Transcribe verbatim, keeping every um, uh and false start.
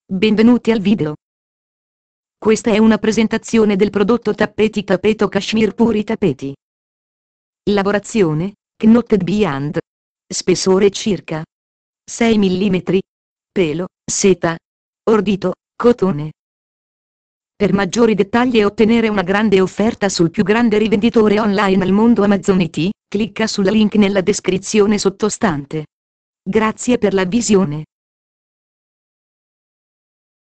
Benvenuti al video. Questa è una presentazione del prodotto Tappeti Tappeto Cashmere Puri Tappeti. Lavorazione, Knotted Beyond. Spessore circa sei millimetri. Pelo, seta. Ordito, cotone. Per maggiori dettagli e ottenere una grande offerta sul più grande rivenditore online al mondo Amazon I T, clicca sul link nella descrizione sottostante. Grazie per la visione.